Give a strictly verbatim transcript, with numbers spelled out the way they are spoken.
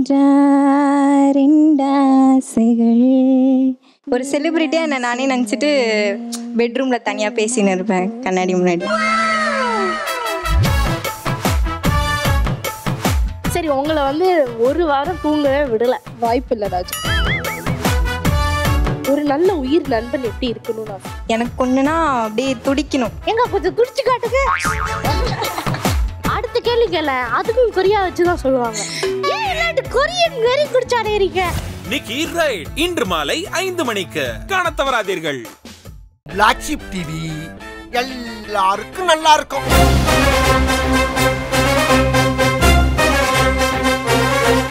ஒன்றா ரெண்டாசைகள். ஒரு செலிபிரிட்டியா என்ன நானே நினைச்சிட்டு பெட்ரூம்ல தனியா பேசின்னு இருப்பேன் கண்ணாடி முன்னாடி. சரி, உங்களை வந்து ஒரு வாரம் தூங்கவே விடல, வாய்ப்பு இல்லை ராஜு. ஒரு நல்ல உயிர் நண்பன் எப்படி இருக்கணும்னு ஆசை? எனக்கு ஒண்ணுனா அப்படியே துடிக்கணும். எங்க கொஞ்சம் துடிச்சு காட்டுங்க. அடுத்த கேள்வி கேள, அதுக்கும் கொரியா வச்சுதான் சொல்லுவாங்க. ஏன் எல்லாரும் கொரியன் வெறி குடிச்சானே இருக்கீங்க? நிக்கி ரைட் இன்று மாலை ஐந்து மணிக்கு காணத் தவறாதீர்கள். பிளாக் ஷீப் டிவி எல்லாருக்கும் நல்லா இருக்கும்.